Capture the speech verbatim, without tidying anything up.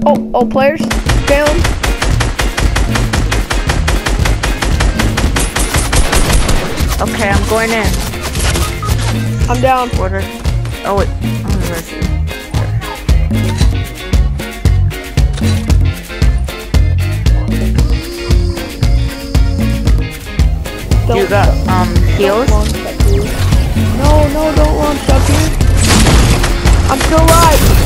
Oh, oh, players, fail. Okay, I'm going in. I'm down. Order. Oh wait. Oh, there's you. You got um heals? No, no, don't launch up here. I'm still alive.